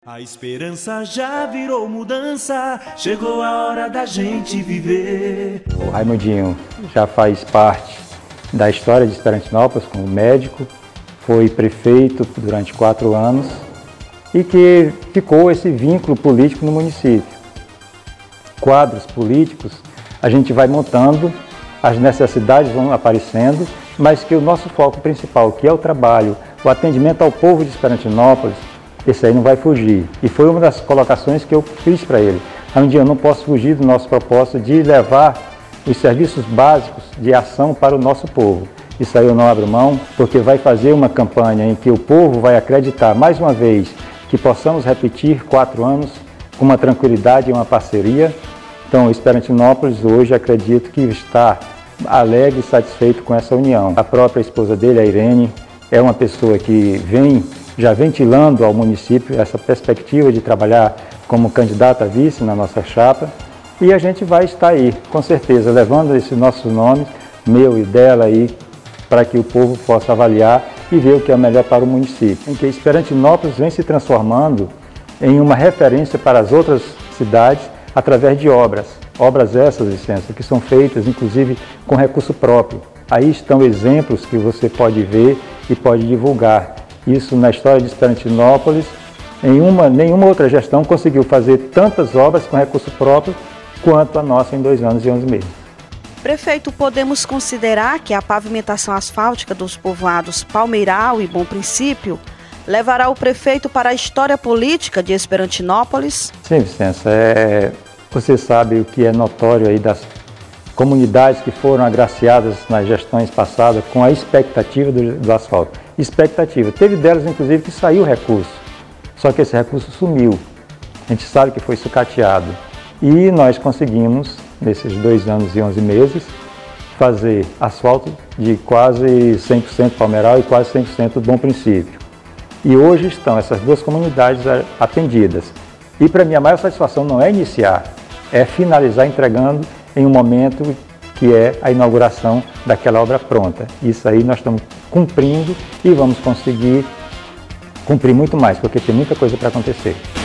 A esperança já virou mudança, chegou a hora da gente viver. O Raimundinho já faz parte da história de Esperantinópolis como médico, foi prefeito durante 4 anos e que ficou esse vínculo político no município. Quadros políticos a gente vai montando, as necessidades vão aparecendo, mas que o nosso foco principal, que é o trabalho, o atendimento ao povo de Esperantinópolis, esse aí não vai fugir. E foi uma das colocações que eu fiz para ele. Raimundinho, eu não posso fugir do nosso propósito de levar os serviços básicos de ação para o nosso povo. Isso aí eu não abro mão, porque vai fazer uma campanha em que o povo vai acreditar, mais uma vez, que possamos repetir 4 anos com uma tranquilidade e uma parceria. Então, Esperantinópolis hoje acredito que está alegre e satisfeito com essa união. A própria esposa dele, a Irene, é uma pessoa que já ventilando ao município essa perspectiva de trabalhar como candidata a vice na nossa chapa. E a gente vai estar aí, com certeza, levando esses nossos nomes, meu e dela aí, para que o povo possa avaliar e ver o que é melhor para o município. Em que Esperantinópolis vem se transformando em uma referência para as outras cidades através de obras. Obras essas, licença, que são feitas, inclusive, com recurso próprio. Aí estão exemplos que você pode ver e pode divulgar. Isso na história de Esperantinópolis, nenhuma outra gestão conseguiu fazer tantas obras com recurso próprio quanto a nossa em 2 anos e 11 meses. Prefeito, podemos considerar que a pavimentação asfáltica dos povoados Palmeiral e Bom Princípio levará o prefeito para a história política de Esperantinópolis? Sim, Vicença, você sabe o que é notório aí das comunidades que foram agraciadas nas gestões passadas com a expectativa do asfalto. Expectativa. Teve delas, inclusive, que saiu recurso, só que esse recurso sumiu. A gente sabe que foi sucateado. E nós conseguimos, nesses 2 anos e 11 meses, fazer asfalto de quase 100% Palmeiral e quase 100% do Bom Princípio. E hoje estão essas 2 comunidades atendidas. E para mim a maior satisfação não é iniciar, é finalizar entregando em um momento que é a inauguração daquela obra pronta. Isso aí nós estamos cumprindo e vamos conseguir cumprir muito mais, porque tem muita coisa para acontecer.